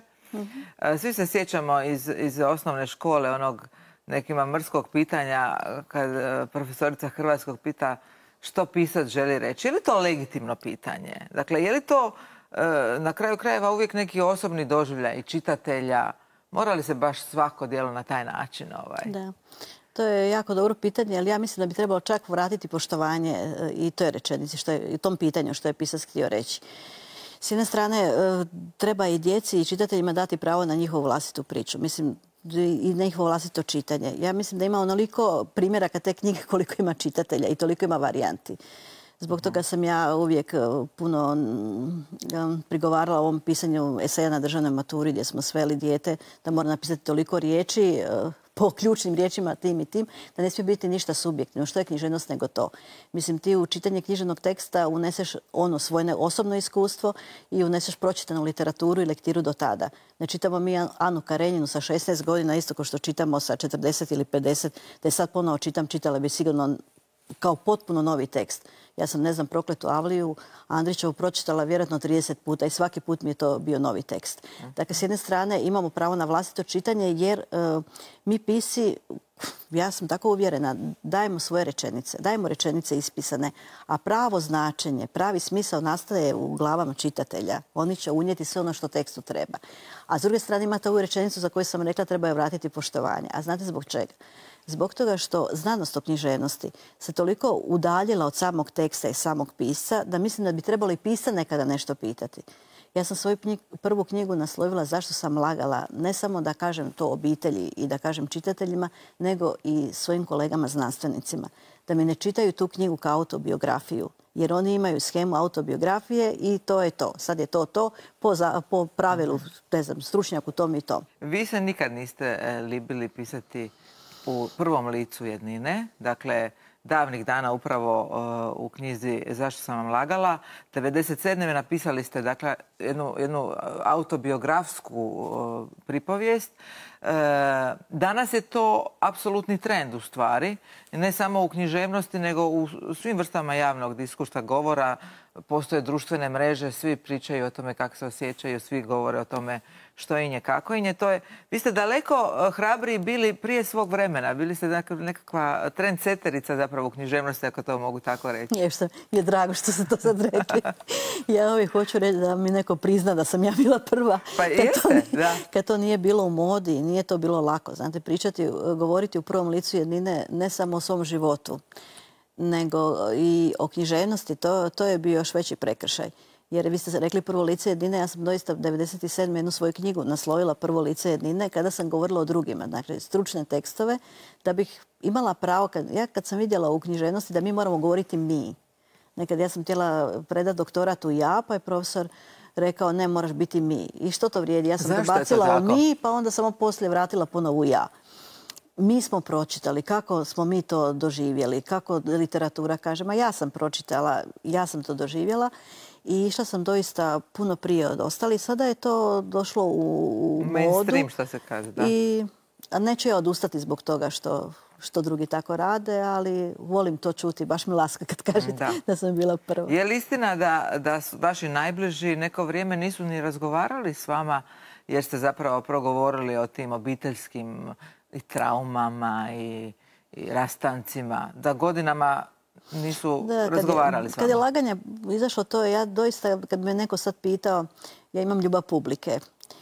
Svi se sjećamo iz osnovne škole onog nekima mrskog pitanja kad profesorica hrvatskog pita što pisac želi reći. Je li to legitimno pitanje? Dakle, je li to na kraju krajeva uvijek neki osobni doživljaj čitatelja? Mora li se baš svako djelo na taj način? Da. To je jako dobro pitanje, ali ja mislim da bi trebalo čak vratiti poštovanje i toj rečenici, i tom pitanju što je pisac htio reći. S jedne strane, treba i djeci i čitateljima dati pravo na njihovu vlastitu priču. Mislim, i na njihovo vlastito čitanje. Ja mislim da ima onoliko primjeraka te knjige koliko ima čitatelja i toliko ima varijanti. Zbog toga sam ja uvijek puno prigovarala ovom pisanju eseja na državnoj maturi gdje smo sveli dijete da mora napisati toliko riječi po ključnim riječima tim i tim, da ne smije biti ništa subjektivno. Što je književnost nego to? Mislim, ti u čitanje književnog teksta uneseš ono svoje osobno iskustvo i uneseš pročitanu literaturu i lektiru do tada. Ne čitamo mi Anu Karenjinu sa 16 godina isto kao što čitamo sa 40 ili 50, da je sad ponovo čitam, čitala bi sigurno kao potpuno novi tekst. Ja sam, ne znam, Prokletu Avliju Andrićevu pročitala vjerojatno 30 puta i svaki put mi je to bio novi tekst. Dakle, s jedne strane imamo pravo na vlastito čitanje jer mi pisci, ja sam tako uvjerena, dajemo svoje rečenice, dajemo rečenice ispisane, a pravo značenje, pravi smisao nastaje u glavama čitatelja. Oni će unijeti sve ono što tekstu treba. A s druge strane imate ovu rečenicu za koju sam rekla treba je vratiti poštovanje. A znate zbog čega? Zbog toga što znanost o književnosti se toliko udaljila od samog teksta i samog pisca da mislim da bi trebalo i pisca nekada nešto pitati. Ja sam svoju prvu knjigu naslovila Zašto sam lagala, ne samo da kažem to obitelji i da kažem čitateljima, nego i svojim kolegama znanstvenicima. Da mi ne čitaju tu knjigu kao autobiografiju, jer oni imaju schemu autobiografije i to je to. Sad je to po pravilu, ne znam, stručnjak u tom i tom. Vi se nikad niste libili pisati u prvom licu jednine, dakle, davnih dana upravo u knjizi Zašto sam vam lagala. 1997. napisali ste dakle, jednu autobiografsku pripovijest. Danas je to apsolutni trend u stvari. Ne samo u književnosti, nego u svim vrstama javnog diskursa govora. Postoje društvene mreže, svi pričaju o tome kako se osjećaju, svi govore o tome što inje, kako inje. Vi ste daleko hrabriji bili prije svog vremena. Bili ste nekakva trendseterica zapravo u književnosti, ako to mogu tako reći. Je drago što ste to sad rekli. Ja uvijek hoću reći da mi neko prizna da sam ja bila prva. Pa jeste, da. Kad to nije bilo u modi, nije to bilo lako. Znate, govoriti u prvom licu jednine ne samo o svom životu, nego i o književnosti, to je bio još veći prekršaj. Jer vi ste rekli prvo lice jednine, ja sam doista 1997. jednu svoju knjigu naslovila Prvo lice jednine kada sam govorila o drugima, dakle stručne tekstove, da bih imala pravo, kad sam vidjela u književnosti da mi moramo govoriti mi. Nekad ja sam htjela predati doktorat u ja, pa je profesor rekao ne, moraš biti mi. I što to vrijedi? Ja sam dobacila u mi, pa onda samo poslije vratila ponovo u ja. Mi smo pročitali, kako smo mi to doživjeli, kako literatura kaže, ma ja sam pročitala, ja sam to doživjela i išla sam doista puno prije od ostalih. Sada je to došlo u modu. Mainstream, što se kaže, da. I neću ja odustati zbog toga što drugi tako rade, ali volim to čuti, baš mi laska kad kažete da sam bila prva. Je li istina da su vaši najbliži neko vrijeme nisu ni razgovarali s vama jer ste zapravo progovorili o tim obiteljskim i traumama i rastancima, da godinama nisu razgovarali s vama? Kad je laganje izašlo to, ja doista, kad me neko sad pitao, ja imam ljubav publike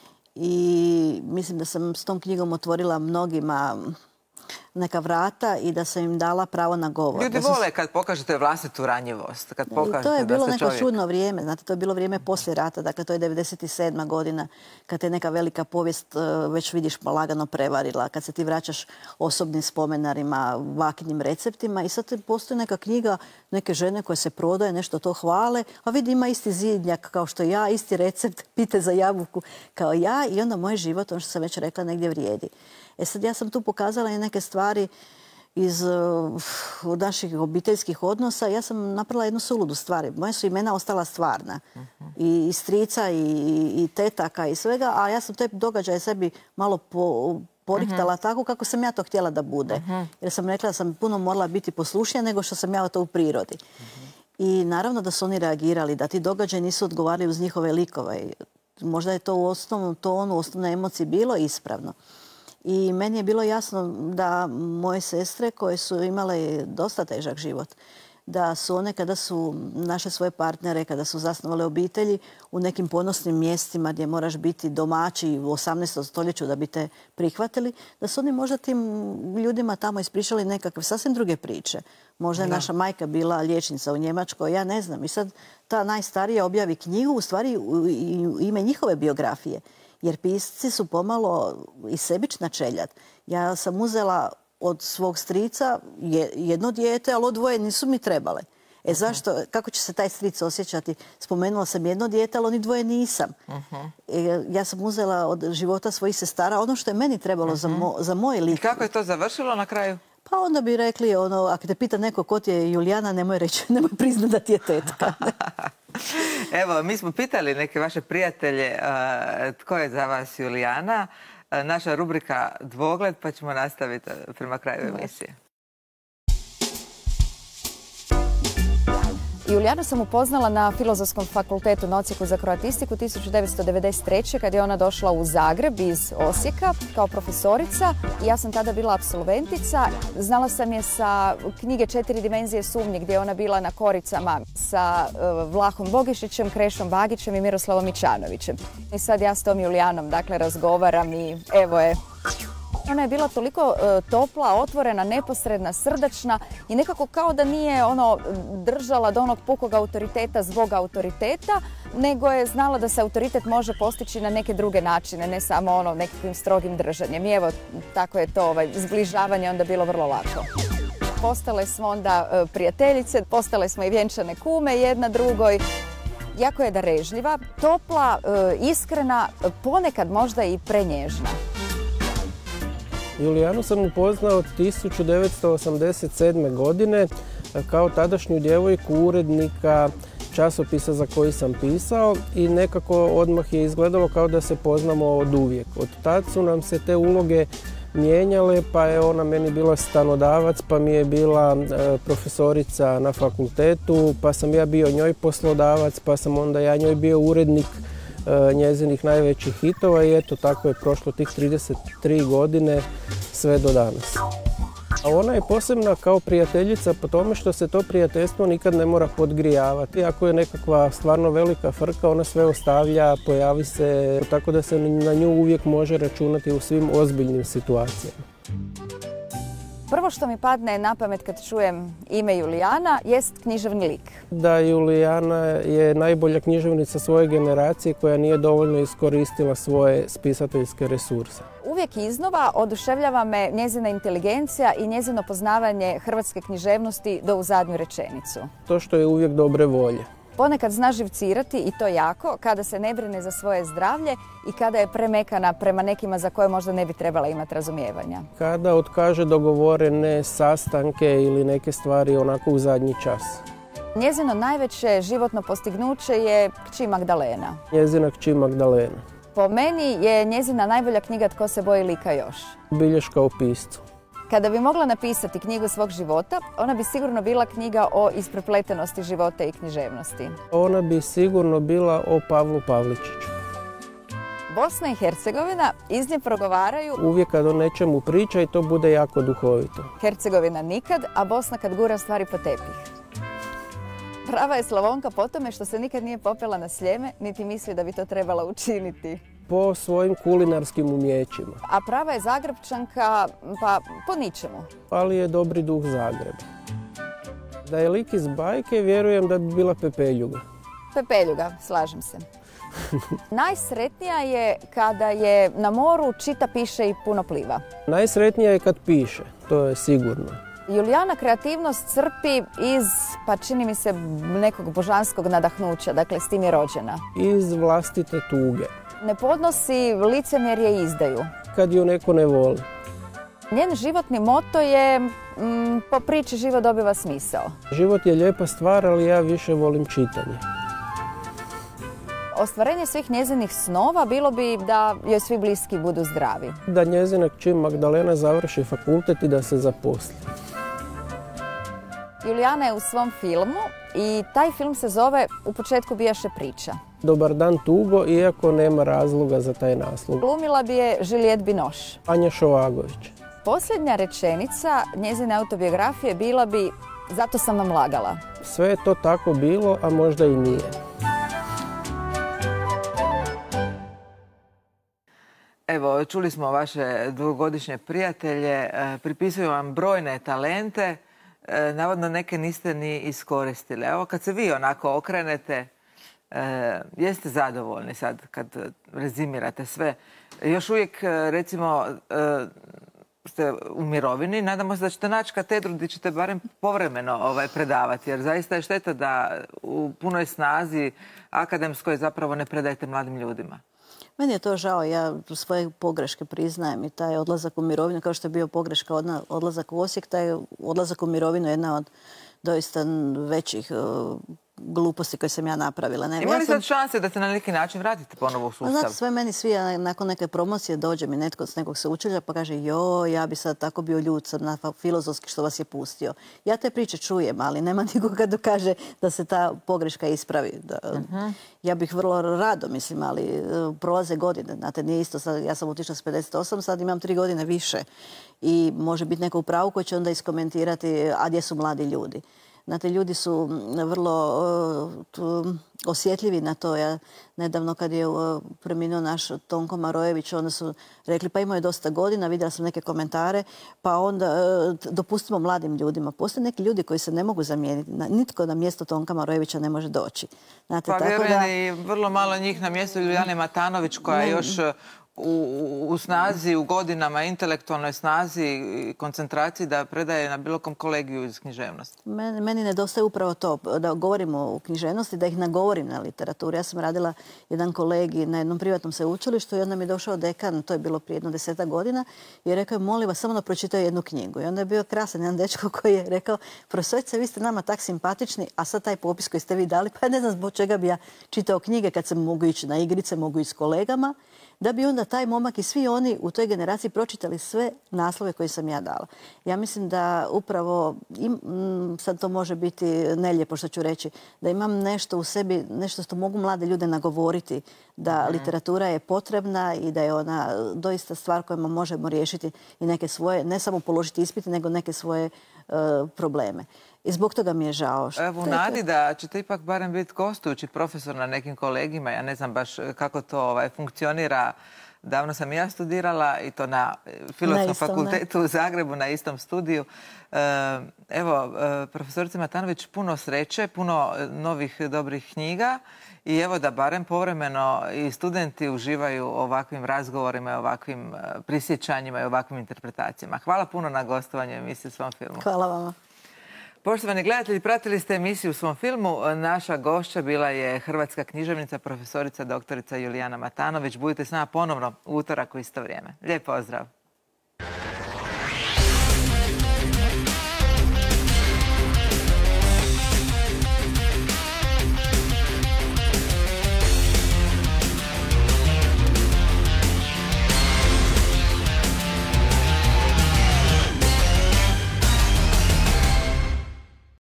i mislim da sam s tom knjigom otvorila mnogima neka vrata i da sam im dala pravo na govor. Ljudi vole kad pokažete vlastitu ranjivost, kad pokažete da ste čovjek. To je bilo neko čudno vrijeme, znate, to je bilo vrijeme poslije rata, dakle to je 97. godina, kad te neka velika povijest već vidiš lagano prevarila, kad se ti vraćaš osobnim spomenarima, vaknim receptima i sad postoji neka knjiga, neke žene koje se prodaje, nešto to hvale, a vidi ima isti zidnjak kao što ja, isti recept, pite za jabuku kao ja i onda moj život, ono što sam već rekla, negdje vrijedi. Sad ja sam tu pokazala i neke stvari iz naših obiteljskih odnosa. Ja sam napravila jednu suludu stvar. Moje su imena ostala stvarna. I strica i tetaka i svega, a ja sam te događaje sebi malo poriktala tako kako sam ja to htjela da bude. Jer sam rekla da sam puno morala biti poslušnija nego što sam ja to u prirodi. I naravno da su oni reagirali, da ti događaji nisu odgovarali uz njihove likove. Možda je to u osnovnom tonu, u osnovnoj emociji bilo ispravno. I meni je bilo jasno da moje sestre koje su imale dosta težak život, da su one kada su naše svoje partnere, kada su zasnovale obitelji u nekim ponosnim mjestima gdje moraš biti domaći u 18. stoljeću da bi te prihvatili, da su oni možda tim ljudima tamo ispričali nekakve sasvim druge priče. Možda je naša majka bila liječnica u Njemačkoj, ja ne znam. I sad ta najstarija objavi knjigu, u stvari u ime njihove biografije. Jer pisci su pomalo i sebična čeljad. Ja sam uzela od svog strica jedno dijete, ali od dvoje nisu mi trebale. Zašto? Kako će se taj stric osjećati? Spomenula sam jedno dijete, ali oni dvoje nisam. Ja sam uzela od života svojih sestara ono što je meni trebalo za moj lik. I kako je to završilo na kraju? Pa onda bi rekli, ako te pita neko ko ti je Julijana, nemoj priznati da ti je tetka. Evo, mi smo pitali neke vaše prijatelje tko je za vas Julijana. Naša rubrika Dvogled, pa ćemo nastaviti prema kraju emisije. Julijanu sam upoznala na Filozofskom fakultetu na odsjeku za kroatistiku 1993. kad je ona došla u Zagreb iz Osijeka kao profesorica. Ja sam tada bila apsolventica. Znala sam je sa knjige 4 dimenzije sumnje gdje je ona bila na koricama sa Vlahom Bogišićem, Krešom Bagićem i Miroslavom Mičanovićem. I sad ja s tom Julijanom razgovaram i evo je. Ona je bila toliko topla, otvorena, neposredna, srdačna i nekako kao da nije držala do onog pukog autoriteta zbog autoriteta, nego je znala da se autoritet može postići na neke druge načine, ne samo nekakvim strogim držanjem. I evo, tako je to zbližavanje onda bilo vrlo lako. Postale smo onda prijateljice, postale smo i vjenčane kume jedna drugoj. Jako je darežljiva, topla, iskrena, ponekad možda i prenježna. Julijanu sam upoznao 1987. godine kao tadašnju djevojku urednika časopisa za koji sam pisao i nekako odmah je izgledalo kao da se poznamo od uvijek. Od tad su nam se te uloge mijenjale, pa je ona meni bila stanodavac, pa mi je bila profesorica na fakultetu, pa sam ja bio njoj poslodavac, pa sam onda ja njoj bio urednik njezinih najvećih hitova i eto tako je prošlo tih 33 godine sve do danas. A ona je posebna kao prijateljica po tome što se to prijateljstvo nikad ne mora podgrijavati. Ako je nekakva stvarno velika frka, ona sve ostavlja, pojavi se, tako da se na nju uvijek može računati u svim ozbiljnim situacijama. Prvo što mi padne na pamet kad čujem ime Julijana jest književni lik. Da, Julijana je najbolja književnica svoje generacije koja nije dovoljno iskoristila svoje spisateljske resurse. Uvijek iznova oduševljava me njezina inteligencija i njezino poznavanje hrvatske književnosti do u zadnju rečenicu. To što je uvijek dobre volje. Ponekad zna živcirati i to jako kada se ne brine za svoje zdravlje i kada je premekana prema nekima za koje možda ne bi trebala imati razumijevanja. Kada otkaže dogovorene sastanke ili neke stvari onako u zadnji čas. Njezino najveće životno postignuće je Kći Magdalena. Njezina Kći Magdalena. Po meni je njezina najbolja knjiga Tko se boji lika još. Bilješka o piscu. Kada bi mogla napisati knjigu svog života, ona bi sigurno bila knjiga o isprepletenosti života i književnosti. Ona bi sigurno bila o Pavlu Pavličiću. Bosna i Hercegovina iz nje progovaraju uvijek kad o nečemu priča i to bude jako duhovito. Hercegovina nikad, a Bosna kad gura stvari po tepih. Prava je Slavonka po tome što se nikad nije popela na Sljeme, niti misli da bi to trebala učiniti. Po svojim kulinarskim umjećima. A prava je Zagrepčanka, pa po ničemu. Ali je dobri duh Zagreba. Da je lik iz bajke, vjerujem da bi bila Pepeljuga. Pepeljuga, slažem se. Najsretnija je kada je na moru, čita, piše i puno pliva. Najsretnija je kad piše, to je sigurno. Julijana kreativnost crpi iz, pa čini mi se, nekog božanskog nadahnuća, dakle s tim je rođena. Iz vlastite tuge. Ne podnosi licemjerje i izdaju. Kad ju neko ne voli. Njen životni moto je po priči život dobiva smisao. Život je lijepa stvar, ali ja više volim čitanje. Ostvarenje svih njezinih snova bilo bi da joj svi bliski budu zdravi. Da njezina Kći Magdalena završi fakultet i da se zaposli. Julijana je u svom filmu i taj film se zove U početku bijaše priča. Dobar dan Tugo, iako nema razloga za taj naslov. Glumila bi je Juliette Binoche. Anja Šovagović. Posljednja rečenica njezine autobiografije bila bi Zato sam vam lagala. Sve je to tako bilo, a možda i nije. Evo, čuli smo vaše dugogodišnje prijatelje, pripisuju vam brojne talente, navodno neke niste ni iskoristili. Evo, kad se vi onako okrenete, jeste zadovoljni sad kad rezimirate sve? Još uvijek, recimo, ste u mirovini, nadamo se da ćete naći katedru gdje ćete barem povremeno predavati, jer zaista je šteta da u punoj snazi akademskoj zapravo ne predajete mladim ljudima. Meni je to žao, ja svoje pogreške priznajem i taj odlazak u mirovinu, kao što je bio pogreška odlazak u Osijek, taj odlazak u mirovinu je jedna od doista većih gluposti koje sam ja napravila. Ima li sad šanse da se na neki način vratite ponovo u sustav? Znate, sve meni svi, nakon neke promocije dođe mi netko s nekog sveučilišta pa kaže ja bi sad tako bio ljut sad na filozofski što vas je pustio. Ja te priče čujem, ali nema nikoga dokaže da se ta pogreška ispravi. Ja bih vrlo rado, mislim, ali prolaze godine. Znate, nije isto, sad, ja sam otišla s 58, sad imam 3 godine više. I može biti neko u pravu koji će onda iskomentirati, a gdje su mladi ljudi. Znate, ljudi su vrlo osjetljivi na to. Ja nedavno kad je preminuo naš Tonko Marojević, onda su rekli pa imao je dosta godina, vidjela sam neke komentare, pa onda dopustimo mladim ljudima. Postoje neki ljudi koji se ne mogu zamijeniti. Nitko na mjesto Tonka Marojevića ne može doći. Znate, pa vjerujem i vrlo malo njih na mjestu Julijane Matanović koja je još u snazi, u godinama, intelektualnoj snazi i koncentraciji da predaje na bilo kom kolegiju iz književnosti. Meni nedostaje upravo to, da govorimo o književnosti, da ih nagovorim na literaturu. Ja sam radila jedan kolegij na jednom privatnom sveučilištu i onda mi je došao dekan, to je bilo prije 10 godina, i rekao je, molim vas, samo da pročitaju jednu knjigu. I onda je bio krasan jedan dečko koji je rekao, profesorice, vi ste nama tak simpatični, a sad taj popis koji ste vi dali, pa ne znam zbog čega bi ja čitao knjige kad se mogu ići na igrice, mogu ići s kolegama, da bi onda taj momak i svi oni u toj generaciji pročitali sve naslove koje sam ja dala. Ja mislim da upravo, sad to može biti nelijepo što ću reći, da imam nešto u sebi, nešto što mogu mlade ljude nagovoriti, da literatura je potrebna i da je ona doista stvar kojima možemo riješiti i neke svoje, ne samo položiti ispite, nego neke svoje probleme. I zbog toga mi je žao. Evo, u nadi da ćete ipak barem biti gostujući profesor na nekim kolegima, ja ne znam baš kako to funkcionira Davno sam i ja studirala i to na Filozofskom fakultetu u Zagrebu, na istom studiju. Evo, profesorica Matanović, puno sreće, puno novih dobrih knjiga i evo da barem povremeno i studenti uživaju u ovakvim razgovorima i ovakvim prisjećanjima i ovakvim interpretacijama. Hvala puno na gostovanju emisiji u Svom filmu. Hvala vama. Poštovani gledatelji, pratili ste emisiju u Svom filmu. Naša gošća bila je hrvatska književnica, profesorica doktorica Julijana Matanović. Budite s nama ponovno u utorak u isto vrijeme. Lijep pozdrav!